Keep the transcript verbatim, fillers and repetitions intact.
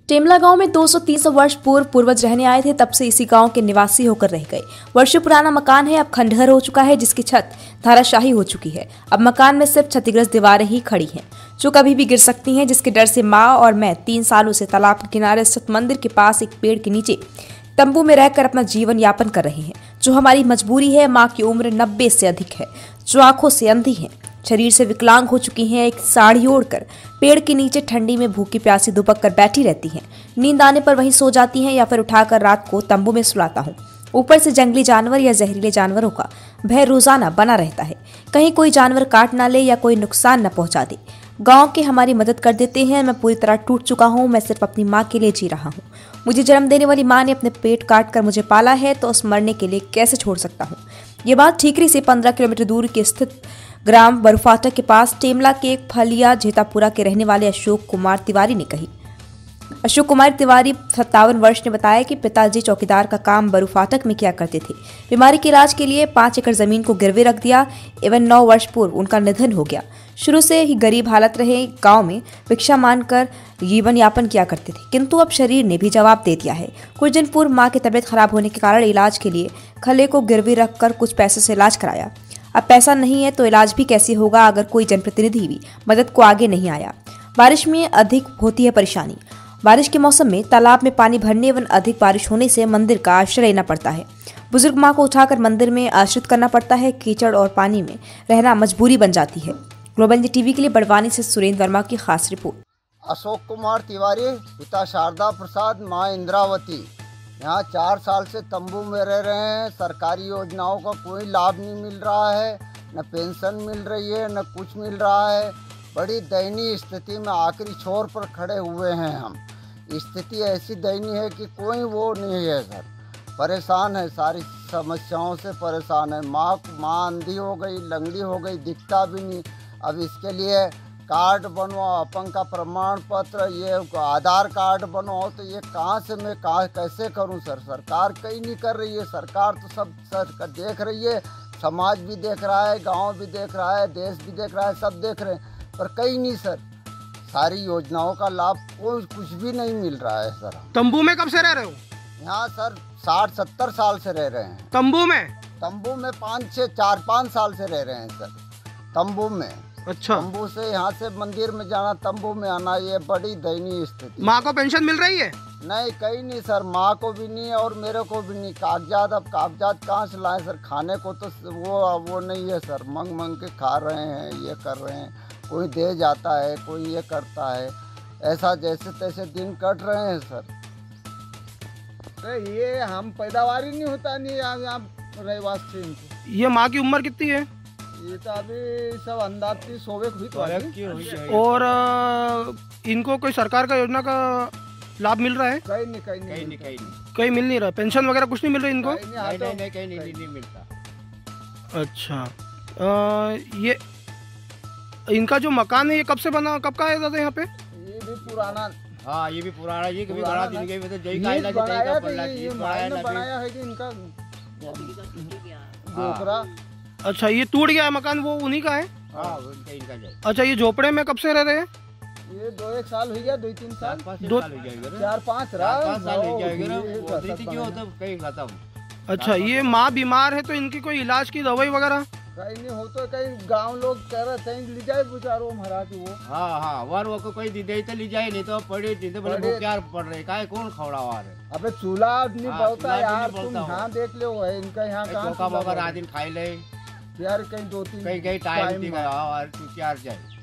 टेमला गांव में दो सौ तीन सौ वर्ष पूर्व पूर्वज रहने आए थे। तब से इसी गांव के निवासी होकर रह गए। वर्षों पुराना मकान है, अब खंडहर हो चुका है, जिसकी छत धाराशाही हो चुकी है। अब मकान में सिर्फ क्षतिग्रस्त दीवारें ही खड़ी हैं, जो कभी भी गिर सकती हैं। जिसके डर से माँ और मैं तीन सालों से तालाब के किनारे स्थित मंदिर के पास एक पेड़ के नीचे तंबू में रहकर अपना जीवन यापन कर रहे हैं, जो हमारी मजबूरी है। माँ की उम्र नब्बे से अधिक है, जो आंखों से अंधी है, शरीर से विकलांग हो चुकी हैं। एक साड़ी ओढ़कर पेड़ के नीचे ठंडी में भूखी प्यासी दुबक कर बैठी रहती हैं। नींद आने पर वहीं सो जाती हैं या फिर उठाकर रात को तंबू में सुलाता हूँ। ऊपर से जंगली जानवर या जहरीले जानवरों का भय रोजाना बना रहता है, कहीं कोई जानवर काट ना ले या कोई नुकसान न पहुंचा दे। गांव के हमारी मदद कर देते हैं। मैं पूरी तरह टूट चुका हूँ। मैं सिर्फ अपनी माँ के लिए जी रहा हूँ। मुझे जन्म देने वाली माँ ने अपने पेट काट कर मुझे पाला है, तो उस मरने के लिए कैसे छोड़ सकता हूँ। ये बात ठीकरी से पंद्रह किलोमीटर दूर के स्थित ग्राम बरूफाटक के पास टेमला के एक फलिया जेतापुरा के रहने वाले अशोक कुमार तिवारी ने कही। अशोक कुमार तिवारी सत्तावन वर्ष ने बताया कि पिताजी चौकीदार का काम बरूफाटक में किया करते थे। बीमारी के इलाज के लिए पाँच एकड़ जमीन को गिरवे रख दिया। एवं नौ वर्ष पूर्व उनका निधन हो गया। शुरू से ही गरीब हालत रहे। गांव में भिक्षा मांगकर जीवन यापन किया करते थे, किंतु अब शरीर ने भी जवाब दे दिया है। कुछ दिन पूर्व माँ की तबीयत खराब होने के कारण इलाज के लिए खले को गिरवी रखकर कुछ पैसे से इलाज कराया। अब पैसा नहीं है तो इलाज भी कैसे होगा, अगर कोई जनप्रतिनिधि भी मदद को आगे नहीं आया। बारिश में अधिक होती है परेशानी। बारिश के मौसम में तालाब में पानी भरने एवं अधिक बारिश होने से मंदिर का आश्रय लेना पड़ता है। बुजुर्ग माँ को उठाकर मंदिर में आश्रित करना पड़ता है। कीचड़ और पानी में रहना मजबूरी बन जाती है। ग्लोबल टीवी के लिए बड़वानी से सुरेंद्र वर्मा की खास रिपोर्ट। अशोक कुमार तिवारी, पिता शारदा प्रसाद, माँ इंद्रावती। यहाँ चार साल से तंबू में रह रहे हैं। सरकारी योजनाओं का कोई लाभ नहीं मिल रहा है, न पेंशन मिल रही है, न कुछ मिल रहा है। बड़ी दयनीय स्थिति में आखिरी छोर पर खड़े हुए हैं हम। स्थिति ऐसी दयनीय है कि कोई वो नहीं है सर। परेशान है, सारी समस्याओं से परेशान है। माँ माँ अंधी हो गई, लंगड़ी हो गई, दिखता भी नहीं। अब इसके लिए कार्ड बनवाओ, अपंग का प्रमाण पत्र, ये आधार कार्ड बनवाओ, तो ये कहाँ से मैं कहाँ कैसे करूं सर। सरकार कहीं नहीं कर रही है। सरकार तो सब सर देख रही है, समाज भी देख रहा है, गांव भी देख रहा है, देश भी देख रहा है, सब देख रहे हैं, पर कहीं नहीं सर। सारी योजनाओं का लाभ कोई कुछ भी नहीं मिल रहा है सर। तंबू में कब से रह रहे हो? यहाँ सर साठ सत्तर साल से रह रहे हैं। तंबू में तंबू में पाँच छः चार पाँच साल से रह रहे हैं सर तंबू में। अच्छा। तंबू से यहाँ से मंदिर में जाना, तंबू में आना, ये बड़ी दयनीय स्थिति। माँ को पेंशन मिल रही है? नहीं, कहीं नहीं सर। माँ को भी नहीं और मेरे को भी नहीं। कागजात, अब कागजात कहाँ से लाएं सर। खाने को तो वो वो नहीं है सर। मंग मंग के खा रहे हैं, ये कर रहे हैं। कोई दे जाता है, कोई ये करता है। ऐसा जैसे तैसे दिन कट रहे हैं सर। तो ये हम पैदावार ही नहीं होता नहीं यहाँ यहाँ रहवासी इनको। ये माँ की उम्र कितनी है? ये तो अभी सब अंदाज थी सोवे हुई तो और आ, इनको कोई सरकार का योजना का लाभ मिल रहा है? कहीं नहीं कहीं नहीं कहीं नहीं कहीं नहीं कहीं मिल नहीं रहा। पेंशन वगैरह कुछ नहीं मिल रहा इनको? कहीं नहीं, नहीं नहीं कहीं नहीं नहीं मिलता। अच्छा। आ, ये इनका जो मकान है ये कब से बना, कब का है दादा यहाँ पे? ये भी पुराना। हाँ ये भी पुराना, ये कभी बना दिन गई तो जय का ये इलाज जय बनाया का तो पल्ला ये चीज ये बनाया मायने ना बनाया है कि इनका डोकरा। अच्छा, ये टूट गया है मकान, वो उन्हीं का है? हाँ उनका इनका जय। अच्छा, ये झोपड़े में कब से रह रहे हैं? ये दो एक साल हो गया, दो तीन साल, दो साल हो जाएगा, चार पाँच चार पाँच साल हो जाएगा ना। ये वो सब रीति क्यों होता कहीं खत्म। अच्छा, ये माँ बीमार है तो इनकी कोई इलाज की दवाई वगैरह? कहीं नहीं हो तो कहीं गांव लोग कह रहे थे ले जाए बेचारो महाराज वो। हाँ हाँ वर वो को कोई दे तो ले जाए, नहीं तो पड़े जितने बड़े भूख्यार पड़ रहे काहे कौन खवड़ा वार है। अबे चूल्हा नहीं हाँ, बोलता यार, नहीं तुम बोलता यहाँ देख लो है इनका यहाँ कहाँ चौका मगर आदिन खाई ले यार। कहीं दो तीन कहीं कहीं टाइम दी गया और तू क्या जाए।